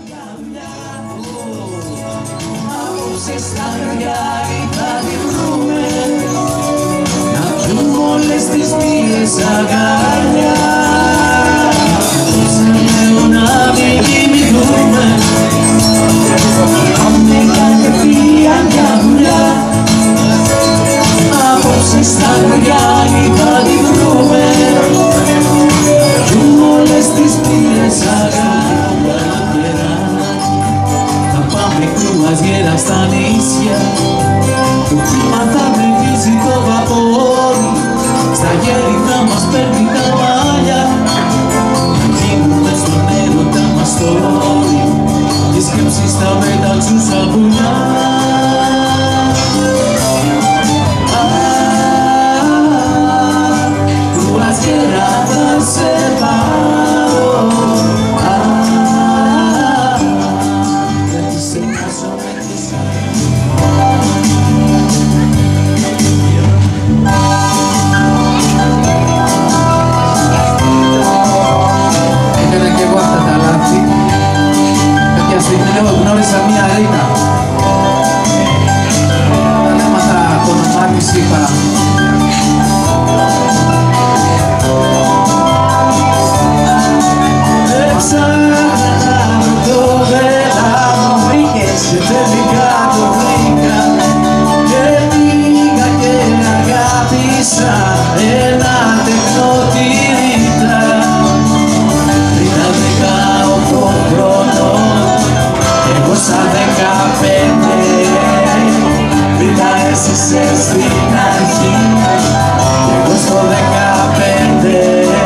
Απόψε στα χωριάρι θα τη βρούμε, να πιούμε όλες τις μπύρες αγκαλιά. Απόψε λέω να μην κοιμηθούμε, πάμε κατευθείαν για δουλειά. Απόψε στα χωριάρι θα τη βρούμε, πιούμε όλες τις μπύρες αγκαλιά. Θα πάμε κρουαζιέρα στα νησιά, το κύμα θα μυρίζει το βαπόρι, στα γέρι θα μας παίρνει τα μάλια, να γίνουμε στον έρωτα μας το όρι, οι σκέψεις θα μεταξούν σαν πουλιά. Κρουαζιέρα θα σε πάω, γιατί σε νοιάζω με τη έκανα κι εγώ αυτά τα λάθη. Κάποια στιγμή γνώρισα μία Ρίνα, όταν έμαθα το όνομά της είπα έψαχνα να βρω βέλα μου βρήκες και τελικά το βρήκα και πήγα και αγάπησα ένα τεχνοτήριτα. Ρίνα 18 χρονών, εγώ σαν 15, Ρίνα έσυσες στην αρχή κι εγώ στο 15.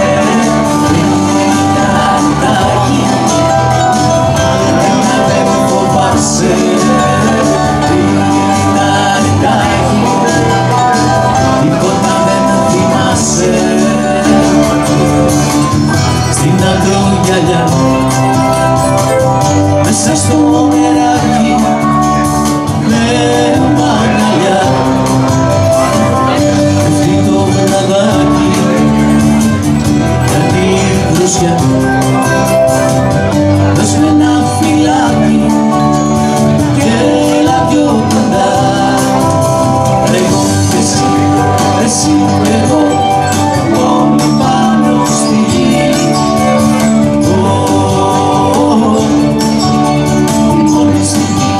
Τίποτα δεν θυμάσαι στην ακρογιαλιά, μέσα στο νεράκι με μαγαλιά, πέφτει το βραδάκι για την δροσιά. Δώσ' με ένα φυλάκι και έλα πιο κοντά, εγώ και εσύ και εγώ, όλοι πάνω στη γη. Όλοι στη γη.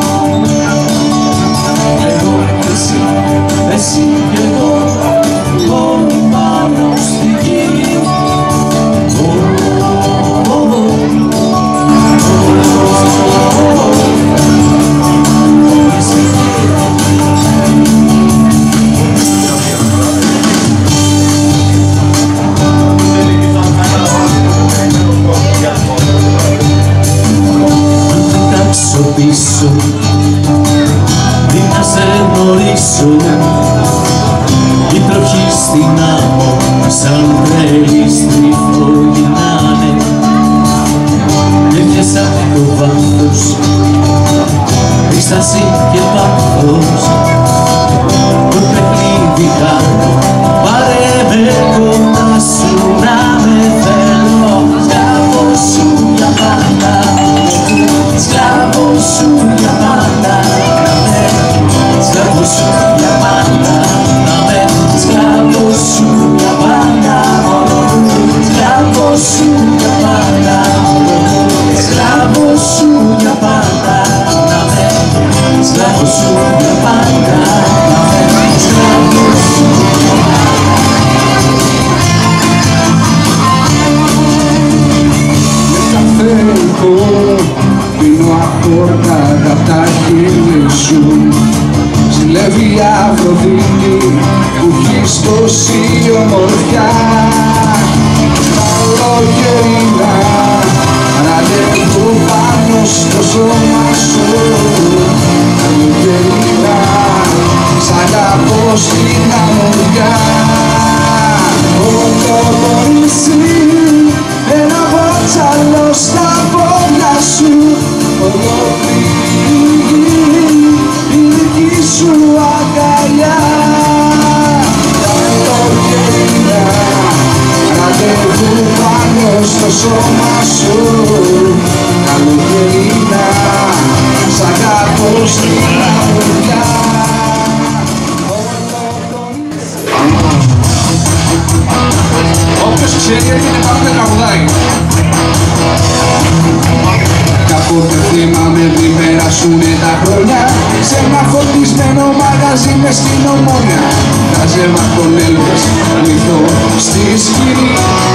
Εγώ και εσύ και εγώ, όλοι πάνω στη γη. Πίσω, πριν να σε γνωρίσω, η τροχή στην άμμο σαν τρέλη στριφογυρνάνε και πιάσα το βάθος, δίσταση και πάθος, το παιχνίδι κάνω, πάρε με κοντά σου να με θέλω, σκλάβος σου για πάντα. Σκλάβος σου για πάντα, να με, σκλάβος σου για πάντα, να με, σκλάβος σου για πάντα, σκλάβος σου για πάντα, σκλάβος σου για πάντα, να με, σκλάβος σου για πάντα, να με, σκλάβος σου για πάντα. Με καφέ πίνω απόρτα απ' τα χείλη σου, ζηλεύει η Αφροδίτη που έχεις τόση ομορφιά. Καλοκαιρινά ραντεβού πάνω στο σώμα σου, καλοκαιρινά σ' αγαπώ στην αμμουδιά. Όλο το νησί ένα βότσαλο στα πόδια σου, ολόκληρη η δική σου αγκαλιά. Καλοκαιρινά ραντεβού πάνω στο σώμα περνούνε τα χρόνια σε ένα φωτισμένο μαγαζί μες στην Ομόνια. Κάζευα τον Έλβες, λιθό στη σκηνή.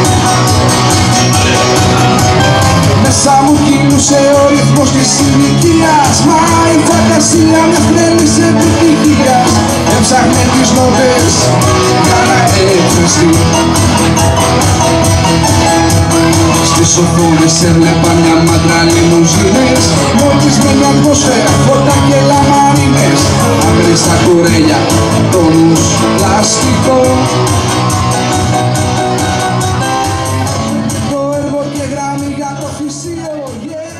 Μέσα μου κινούσε ο ρυθμός της ηλικίας, μα η φαντασία με φρένησε επιτυχίας. Έψαχνε τις νότες για να εκφραστεί. Στις οθόνες έβλεπα μια μάντρα λιμουζίνες, μόλις με μια ατμόσφαιρα, φώτα και λαμαρίνες. Άγρες στα κουρέλια, τόνους πλαστικό. Το έργο και γράμμι για το φυσίο, yeah.